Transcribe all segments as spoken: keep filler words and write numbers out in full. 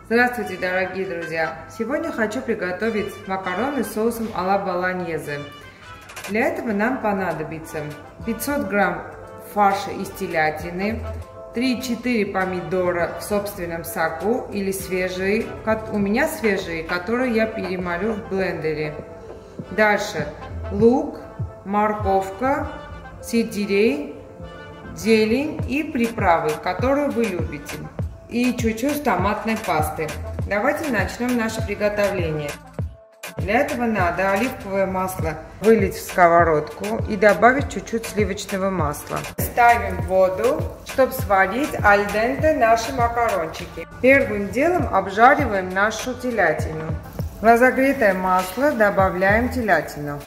Здравствуйте, дорогие друзья! Сегодня хочу приготовить макароны с соусом а-ля болоньезе. Для этого нам понадобится пятьсот грамм фарша из телятины, три-четыре помидора в собственном соку или свежие, у меня свежие, которые я перемолю в блендере. Дальше лук, морковка, сельдерей, зелень и приправы, которые вы любите. И чуть-чуть томатной пасты. Давайте начнем наше приготовление. Для этого надо оливковое масло вылить в сковородку и добавить чуть-чуть сливочного масла. Ставим воду, чтобы сварить аль денте наши макарончики. Первым делом обжариваем нашу телятину. В разогретое масло добавляем телятину.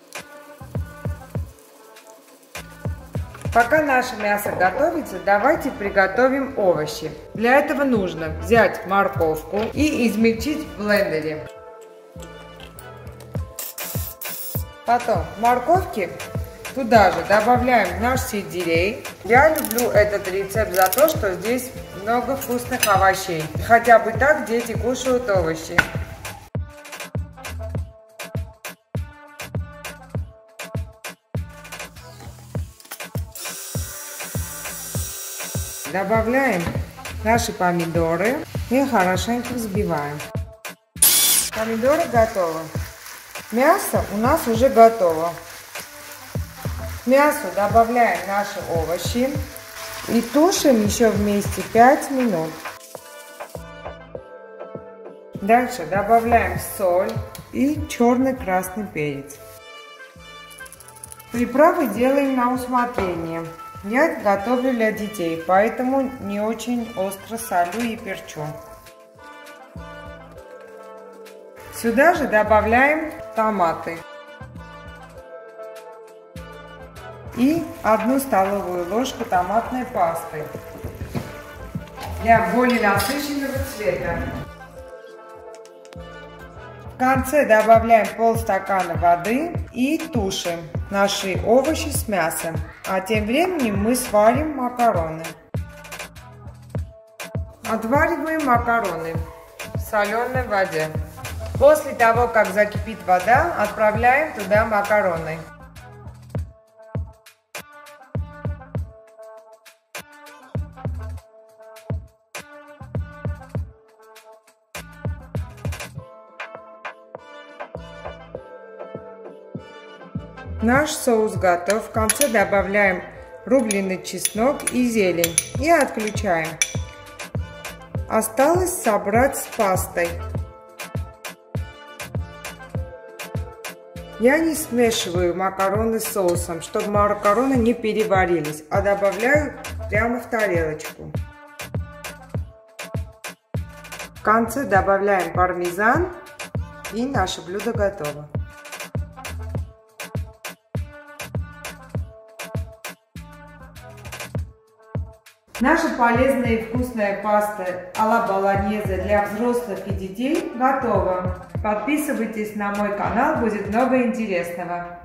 Пока наше мясо готовится, давайте приготовим овощи. Для этого нужно взять морковку и измельчить в блендере. Потом в морковке туда же добавляем наш сельдерей. Я люблю этот рецепт за то, что здесь много вкусных овощей. Хотя бы так дети кушают овощи. Добавляем наши помидоры и хорошенько взбиваем. Помидоры готовы. Мясо у нас уже готово. К мясу добавляем наши овощи и тушим еще вместе пять минут. Дальше добавляем соль и черный красный перец. Приправы делаем на усмотрение. Я готовлю для детей, поэтому не очень остро солю и перчу. Сюда же добавляем томаты и одну столовую ложку томатной пасты для более насыщенного цвета. В конце добавляем полстакана воды и тушим наши овощи с мясом. А тем временем мы сварим макароны. Отвариваем макароны в соленой воде. После того, как закипит вода, отправляем туда макароны. Наш соус готов. В конце добавляем рубленый чеснок и зелень и отключаем. Осталось собрать с пастой. Я не смешиваю макароны с соусом, чтобы макароны не переварились, а добавляю прямо в тарелочку. В конце добавляем пармезан, и наше блюдо готово. Наша полезная и вкусная паста а-ля болоньезе для взрослых и детей готова. Подписывайтесь на мой канал, будет много интересного.